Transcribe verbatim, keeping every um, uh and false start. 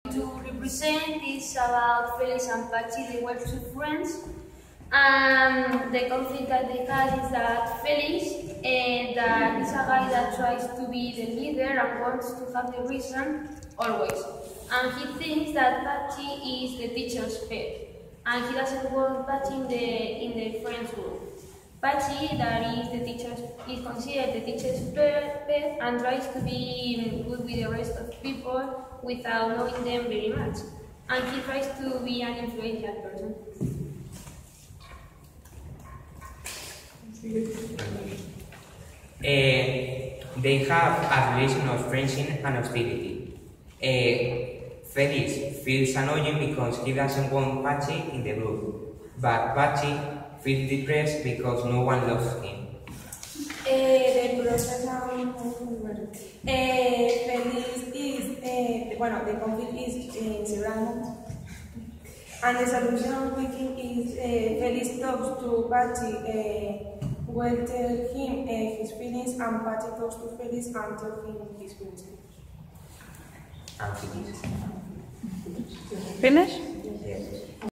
To represent is about Felix and Patxi. They were two friends, and the conflict that they had is that Felix uh, that is a guy that tries to be the leader and wants to have the reason always, and he thinks that Patxi is the teacher's pet, and he doesn't want Patxi in the in the friends group. Patxi, that is the teacher's, is considered the teacher's pet and tries to be good with the rest of people without knowing them very much. And he tries to be an influential person. Uh, they have a relation of friendship and hostility. Uh, Felix feels annoying because he doesn't want Patxi in the group, but Patxi feels depressed because no one loves him. Eh, the process um, eh, Felix is, eh, bueno, the conflict is in several and the solution we think is eh, Felix talks to Patxi, eh, will tell him eh, his feelings, and Patxi talks to Felix and tells him his feelings. And he is. Finish? Yes.